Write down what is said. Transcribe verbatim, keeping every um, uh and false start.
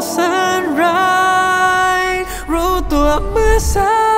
แสนร้ายรู้ตัวเมื่อสาย